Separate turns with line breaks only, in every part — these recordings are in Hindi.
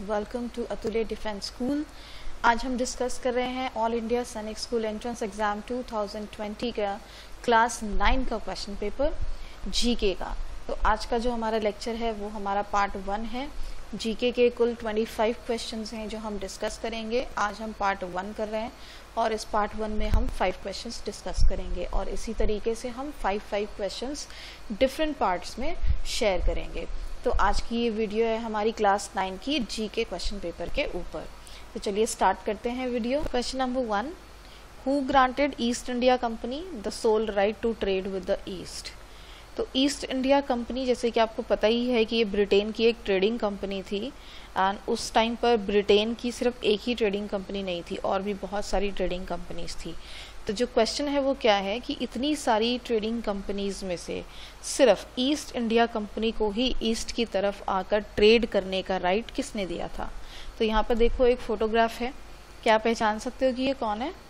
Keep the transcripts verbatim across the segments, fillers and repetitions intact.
Welcome to Atulya defence school. आज हम डिस्कस कर रहे हैं all India Sainik school entrance exam दो हज़ार बीस का क्लास नाइन का क्वेश्चन पेपर जीके का। तो आज का जो हमारा लेक्चर है वो हमारा पार्ट वन है। जीके के कुल पच्चीस क्वेश्चंस हैं जो हम डिस्कस करेंगे। आज हम पार्ट वन कर रहे हैं और इस पार्ट वन में हम फाइव क्वेश्चंस डिस्कस करेंगे और इसी तरीके से हम five five questions different parts में शेयर करेंगे। तो आज की ये वीडियो है हमारी क्लास नाइन की जीके क्वेश्चन पेपर के ऊपर। तो चलिए स्टार्ट करते हैं video. Question number one, who granted East India Company the sole right to trade with the East. तो ईस्ट इंडिया कंपनी, जैसे कि आपको पता ही है कि ये ब्रिटेन की एक ट्रेडिंग कंपनी थी एंड उस टाइम पर ब्रिटेन की सिर्फ एक ही ट्रेडिंग कंपनी नहीं थी और भी बहुत सारी ट्रेडिंग कंपनीज थी। तो जो क्वेश्चन है वो क्या है कि इतनी सारी ट्रेडिंग कंपनीज में से सिर्फ ईस्ट इंडिया कंपनी को ही ईस्ट की तरफ आकर ट्रेड करने का राइट किसने दिया था। तो यहाँ पर देखो एक फोटोग्राफ है, क्या पहचान सकते हो कि ये कौन है?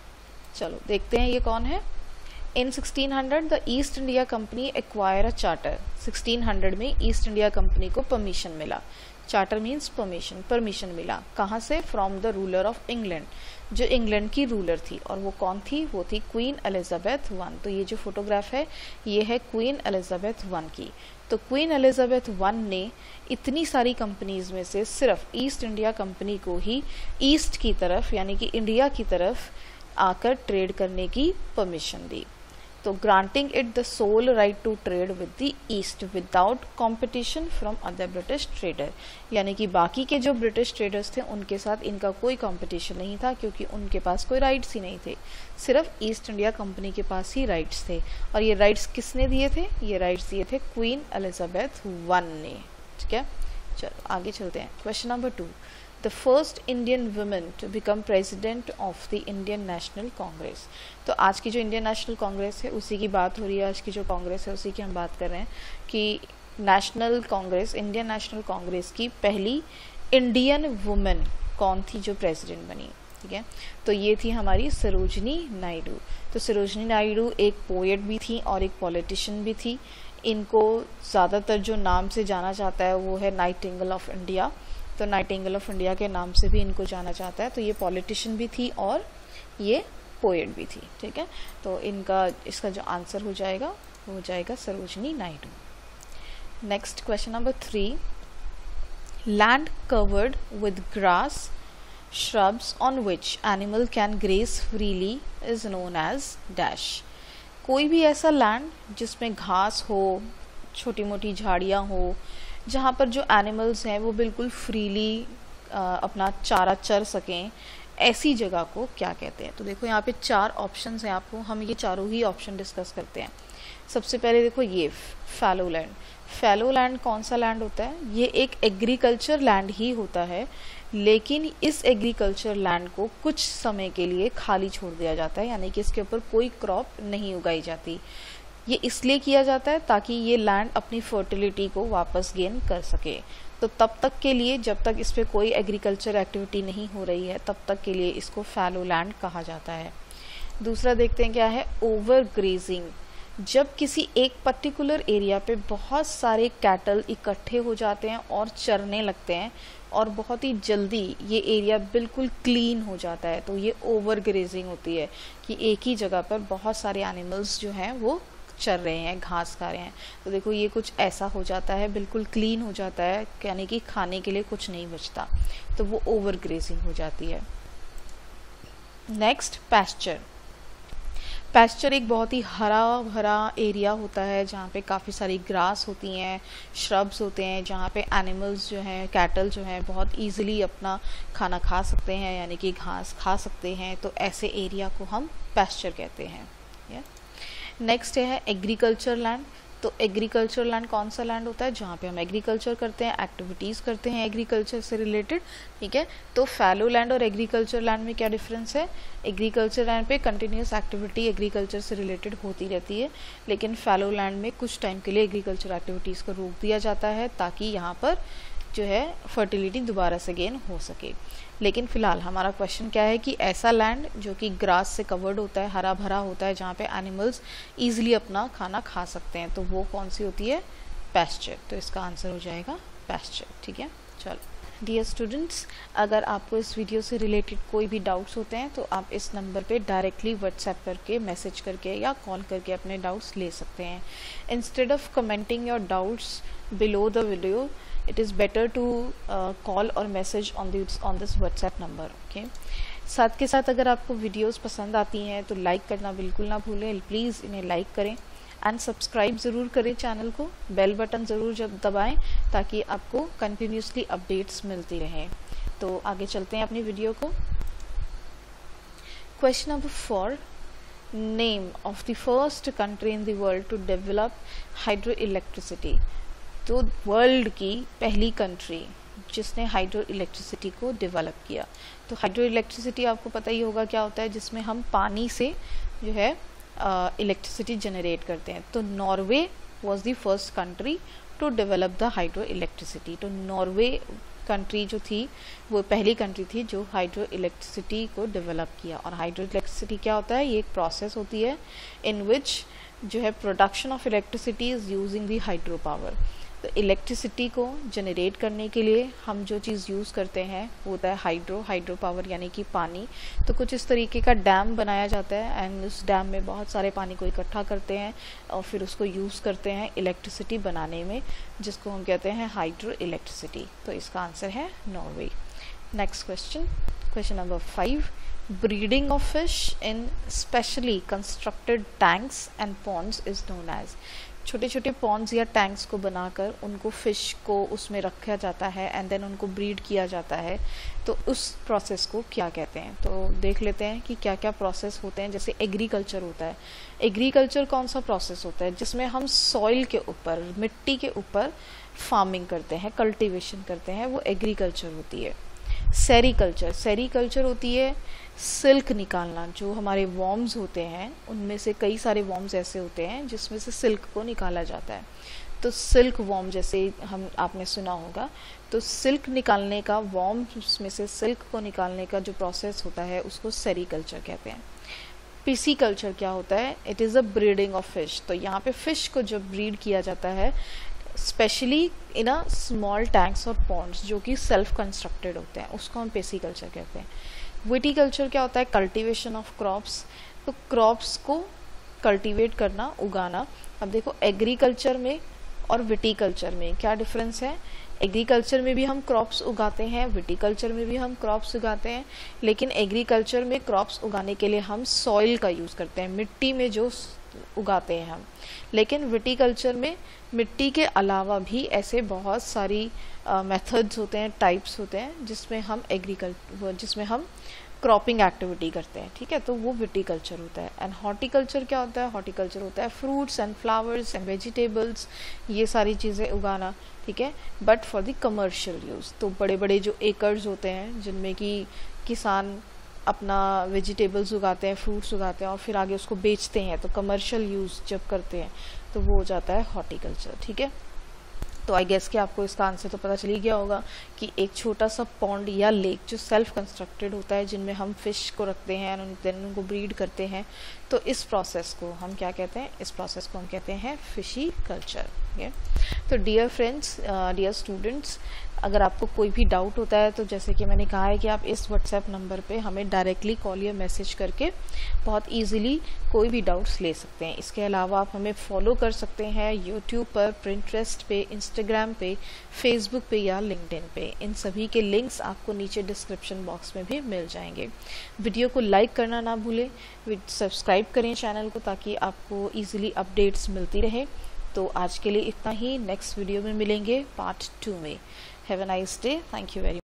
चलो देखते हैं ये कौन है। In sixteen hundred the East India Company acquire a charter. Sixteen hundred में ईस्ट इंडिया कंपनी को परमिशन मिला। चार्टर मीन्स परमिशन, परमिशन मिला कहाँ से? From the ruler of England, जो इंग्लैंड की रूलर थी। और वो कौन थी? वो थी क्वीन एलिजाबेथ वन। तो ये जो फोटोग्राफ है ये है क्वीन एलिजाबेथ वन की। तो क्वीन एलिजाबेथ वन ने इतनी सारी कंपनीज में से सिर्फ ईस्ट इंडिया कंपनी को ही ईस्ट की तरफ यानी कि इंडिया की तरफ आकर ट्रेड करने की परमिशन दी। तो granting it the sole right to trade with the East without competition from other British trader, यानी कि बाकी के जो ब्रिटिश ट्रेडर्स थे उनके साथ इनका कोई कंपटीशन नहीं था क्योंकि उनके पास कोई राइट्स ही नहीं थे। सिर्फ ईस्ट इंडिया कंपनी के पास ही राइट्स थे। और ये राइट्स किसने दिए थे? ये राइट्स दिए थे क्वीन एलिजाबेथ वन ने। ठीक है, चलो आगे चलते हैं। Question number two, the first Indian woman to become president of the Indian National Congress। तो आज की जो इंडियन नेशनल कांग्रेस है उसी की बात हो रही है। आज की जो कांग्रेस है उसी की हम बात कर रहे हैं कि national Congress, Indian national Congress की पहली इंडियन वुमेन कौन थी जो प्रेसिडेंट बनी। ठीक है, तो ये थी हमारी सरोजनी नायडू। तो सरोजनी नायडू एक पोएट भी थी और एक पॉलिटिशियन भी थी। इनको ज़्यादातर जो नाम से जाना जाता है वो है नाइटिंगेल ऑफ इंडिया। तो नाइटिंगेल ऑफ इंडिया के नाम से भी इनको जाना जाता है। तो ये पॉलिटिशियन भी थी और ये पोएट भी थी। ठीक है, तो इनका इसका जो आंसर हो जाएगा वो हो जाएगा Sarojini Naidu. Next question number three, land covered with grass shrubs on which animal can graze freely is known as dash। कोई भी ऐसा लैंड जिसमें घास हो, छोटी मोटी झाड़ियाँ हो, जहाँ पर जो एनिमल्स हैं वो बिल्कुल फ्रीली अपना चारा चर सकें, ऐसी जगह को क्या कहते हैं। तो देखो यहाँ पे चार ऑप्शंस हैं आपको, हम ये चारों ही ऑप्शन डिस्कस करते हैं। सबसे पहले देखो ये फैलो लैंड। फैलो लैंड कौन सा लैंड होता है? ये एक एग्रीकल्चर लैंड ही होता है, लेकिन इस एग्रीकल्चर लैंड को कुछ समय के लिए खाली छोड़ दिया जाता है, यानी कि इसके ऊपर कोई क्रॉप नहीं उगाई जाती। ये इसलिए किया जाता है ताकि ये लैंड अपनी फर्टिलिटी को वापस गेन कर सके। तो तब तक के लिए, जब तक इस पर कोई एग्रीकल्चर एक्टिविटी नहीं हो रही है, तब तक के लिए इसको फैलो लैंड कहा जाता है। दूसरा देखते हैं क्या है, ओवर ग्रेजिंग। जब किसी एक पर्टिकुलर एरिया पे बहुत सारे कैटल इकट्ठे हो जाते हैं और चरने लगते हैं और बहुत ही जल्दी ये एरिया बिल्कुल क्लीन हो जाता है, तो ये ओवर ग्रेजिंग होती है कि एक ही जगह पर बहुत सारे एनिमल्स जो हैं वो चर रहे हैं, घास खा रहे हैं। तो देखो ये कुछ ऐसा हो जाता है, बिल्कुल क्लीन हो जाता है, यानी कि खाने के लिए कुछ नहीं बचता, तो वो ओवर ग्रेजिंग हो जाती है। Next, pasture. पैस्चर एक बहुत ही हरा भरा एरिया होता है जहाँ पे काफ़ी सारी ग्रास होती हैं, श्रब्स होते हैं, जहाँ पे एनिमल्स जो हैं, कैटल जो हैं, बहुत इजीली अपना खाना खा सकते हैं, यानी कि घास खा सकते हैं। तो ऐसे एरिया को हम पैस्चर कहते हैं। नेक्स्ट है एग्रीकल्चर लैंड। तो एग्रीकल्चर लैंड कौन सा लैंड होता है? जहाँ पे हम एग्रीकल्चर करते हैं, एक्टिविटीज़ करते हैं एग्रीकल्चर से रिलेटेड। ठीक है, तो फैलो लैंड और एग्रीकल्चर लैंड में क्या डिफरेंस है? एग्रीकल्चर लैंड पे कंटिन्यूस एक्टिविटी एग्रीकल्चर से रिलेटेड होती रहती है, लेकिन फैलो लैंड में कुछ टाइम के लिए एग्रीकल्चर एक्टिविटीज़ को रोक दिया जाता है ताकि यहाँ पर जो है फर्टिलिटी दोबारा से गेन हो सके। लेकिन फिलहाल हमारा क्वेश्चन क्या है कि ऐसा लैंड जो कि ग्रास से कवर्ड होता है, हरा भरा होता है, जहाँ पे एनिमल्स ईजिली अपना खाना खा सकते हैं, तो वो कौन सी होती है? पैस्चर। तो इसका आंसर हो जाएगा पैस्चर। ठीक है, चलो डियर स्टूडेंट्स, अगर आपको इस वीडियो से रिलेटेड कोई भी डाउट्स होते हैं तो आप इस नंबर पे डायरेक्टली व्हाट्सएप करके, मैसेज करके या कॉल करके अपने डाउट्स ले सकते हैं. Instead of commenting your doubts below the video, it is better to call or message on this on this WhatsApp number. Okay, साथ के साथ अगर आपको वीडियोस पसंद आती हैं तो लाइक करना बिल्कुल ना भूलें. प्लीज़ इन्हें लाइक करें एंड सब्सक्राइब ज़रूर करें चैनल को. बेल बटन ज़रूर जब दबाएं ताकि आपको कंटिन्यूसली अपडेट्स मिलती रहें. तो आगे चलते हैं अपनी वीडियो को. Question number four, name of the first country in the world to develop hydro electricity. तो वर्ल्ड की पहली कंट्री जिसने हाइड्रो इलेक्ट्रिसिटी को डेवलप किया. तो हाइड्रो इलेक्ट्रिसिटी आपको पता ही होगा क्या होता है, जिसमें हम पानी से जो है इलेक्ट्रिसिटी जनरेट करते हैं. तो Norway was the first country to develop the hydro electricity. तो नॉर्वे कंट्री जो थी वो पहली कंट्री थी जो हाइड्रो इलेक्ट्रिसिटी को डेवलप किया. और हाइड्रो इलेक्ट्रिसिटी क्या होता है, ये एक प्रोसेस होती है इन विच जो है production of electricity is using the hydro power. तो इलेक्ट्रिसिटी को जनरेट करने के लिए हम जो चीज़ यूज़ करते हैं वो होता है हाइड्रो हाइड्रो पावर यानी कि पानी. तो कुछ इस तरीके का डैम बनाया जाता है एंड उस डैम में बहुत सारे पानी को इकट्ठा करते हैं और फिर उसको यूज़ करते हैं इलेक्ट्रिसिटी बनाने में, जिसको हम कहते हैं हाइड्रो इलेक्ट्रिसिटी. तो इसका आंसर है Norway. Next question, question number five, breeding of fish in specially constructed tanks and ponds is known as. छोटे छोटे पॉन्ड्स या टैंक्स को बनाकर उनको फिश को उसमें रखा जाता है एंड देन उनको ब्रीड किया जाता है. तो उस प्रोसेस को क्या कहते हैं. तो देख लेते हैं कि क्या क्या प्रोसेस होते हैं. जैसे एग्रीकल्चर होता है. एग्रीकल्चर कौन सा प्रोसेस होता है, जिसमें हम सॉइल के ऊपर, मिट्टी के ऊपर फार्मिंग करते हैं, कल्टीवेशन करते हैं, वो एग्रीकल्चर होती है. सेरीकल्चर, सेरीकल्चर होती है सिल्क निकालना. जो हमारे वॉर्म्स होते हैं उनमें से कई सारे वॉर्म्स ऐसे होते हैं जिसमें से सिल्क को निकाला जाता है. तो सिल्क वॉर्म जैसे हम आपने सुना होगा, तो सिल्क निकालने का, वॉर्म्स में से सिल्क को निकालने का जो प्रोसेस होता है उसको सेरीकल्चर कहते हैं. पिसीकल्चर क्या होता है, it is a breeding of fish. तो यहाँ पे फिश को जब ब्रीड किया जाता है specially in a small tanks और पॉन्ड्स जो कि सेल्फ कंस्ट्रक्टेड होते हैं, उसको हम पिसीकल्चर कहते हैं. विटीकल्चर क्या होता है, कल्टीवेशन ऑफ क्रॉप्स. तो क्रॉप्स को कल्टीवेट करना, उगाना. अब देखो एग्रीकल्चर में और विटीकल्चर में क्या डिफरेंस है. एग्रीकल्चर में भी हम क्रॉप्स उगाते हैं, विटीकल्चर में भी हम क्रॉप्स उगाते हैं, लेकिन एग्रीकल्चर में क्रॉप्स उगाने के लिए हम सॉइल का यूज़ करते हैं, मिट्टी में जो उगाते हैं हम. लेकिन विटीकल्चर में मिट्टी के अलावा भी ऐसे बहुत सारी मेथड्स uh, होते हैं, टाइप्स होते हैं जिसमें हम एग्रीकल्चर जिसमें हम क्रॉपिंग एक्टिविटी करते हैं. ठीक है, तो वो विटीकल्चर होता है. एंड हॉर्टिकल्चर क्या होता है, हॉर्टिकल्चर होता है fruits and flowers and vegetables, ये सारी चीज़ें उगाना. ठीक है, but for the commercial use. तो बड़े बड़े जो एकर्स होते हैं जिनमें कि किसान अपना वेजिटेबल्स उगाते हैं, फ्रूट्स उगाते हैं और फिर आगे उसको बेचते हैं, तो कमर्शियल यूज़ जब करते हैं तो वो हो जाता है हॉर्टिकल्चर. ठीक है, तो आई गेस कि आपको इसका आंसर तो पता चल ही गया होगा कि एक छोटा सा पॉन्ड या लेक जो सेल्फ कंस्ट्रक्टेड होता है, जिनमें हम फिश को रखते हैं और देन उनको ब्रीड करते हैं, तो इस प्रोसेस को हम क्या कहते हैं, इस प्रोसेस को हम कहते हैं फिशी कल्चर. तो डियर फ्रेंड्स, डियर स्टूडेंट्स, अगर आपको कोई भी डाउट होता है तो जैसे कि मैंने कहा है कि आप इस व्हाट्सएप नंबर पे हमें डायरेक्टली कॉल या मैसेज करके बहुत इजीली कोई भी डाउट्स ले सकते हैं. इसके अलावा आप हमें फॉलो कर सकते हैं यूट्यूब पर, पिंटरेस्ट पे, इंस्टाग्राम पे, फेसबुक पे या लिंक्डइन पे. इन सभी के लिंक्स आपको नीचे डिस्क्रिप्शन बॉक्स में भी मिल जाएंगे. वीडियो को लाइक करना ना भूलें, सब्सक्राइब करें चैनल को ताकि आपको ईजिली अपडेट्स मिलती रहे. तो आज के लिए इतना ही. नेक्स्ट वीडियो में मिलेंगे पार्ट टू में. Have a nice day. Thank you very